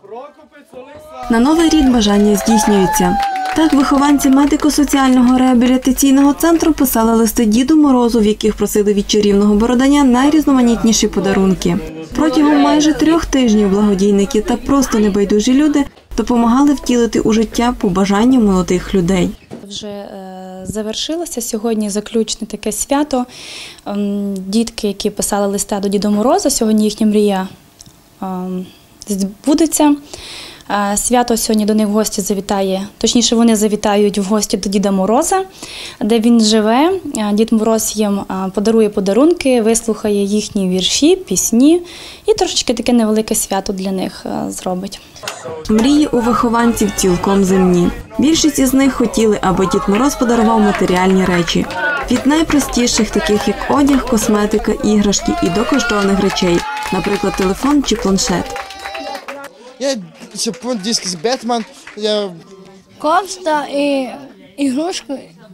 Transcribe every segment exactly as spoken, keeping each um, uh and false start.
На Новий рік бажання здійснюються. Так, вихованці медико-соціального реабілітаційного центру писали листи Діду Морозу, в яких просили від чарівного Бороданя найрізноманітніші подарунки. Протягом майже трьох тижнів благодійники та просто небайдужі люди допомагали втілити у життя побажання молодих людей. Вже е, завершилося сьогодні заключне таке свято. Е, дітки, які писали листа до Діда Мороза, сьогодні їхня мрія е, збудеться. Е, свято сьогодні до них в гості завітає, точніше вони завітають в гості до Діда Мороза, де він живе. Е, Дід Мороз їм е, подарує подарунки, вислухає їхні вірші, пісні і трошечки таке невелике свято для них е, зробить. Мрії у вихованців цілком земні. Більшість із них хотіли, аби Дід Мороз подарував матеріальні речі. Від найпростіших, таких як одяг, косметика, іграшки, і до коштовних речей, наприклад, телефон чи планшет. Я чіпун, диски з Бетмен, я... Кофта і ігрушку.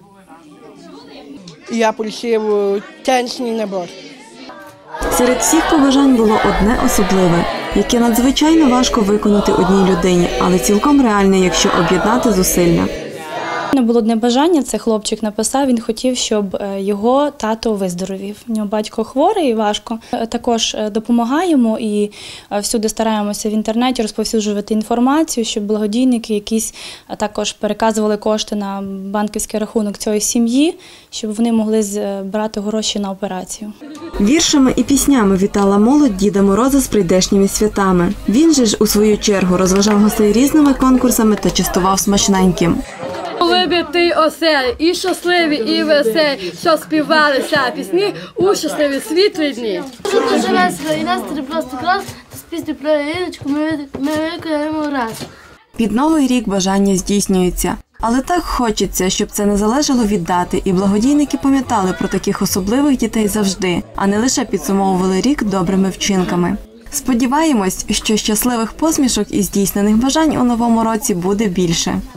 Я отримав танційний набор. Серед всіх побажань було одне особливе, яке надзвичайно важко виконати одній людині, але цілком реальне, якщо об'єднати зусилля. Не було одне бажання, це хлопчик написав, він хотів, щоб його тато виздоровів. У нього батько хворий і важко. Також допомагаємо і всюди стараємося в інтернеті розповсюджувати інформацію, щоб благодійники якісь також переказували кошти на банківський рахунок цієї сім'ї, щоб вони могли брати гроші на операцію. Віршами і піснями вітала молодь Діда Мороза з прийдешніми святами. Він же ж, у свою чергу, розважав гостей різними конкурсами та частував смачненьким. Вибитий оселі, і щасливі, і веселі, що співалися пісні у щасливі світлі дні. Дуже весело, і настрій просто клас, з пісні про Ірочку ми виконаємо раз. Під Новий рік бажання здійснюються. Але так хочеться, щоб це не залежало від дати, і благодійники пам'ятали про таких особливих дітей завжди, а не лише підсумовували рік добрими вчинками. Сподіваємось, що щасливих посмішок і здійснених бажань у новому році буде більше.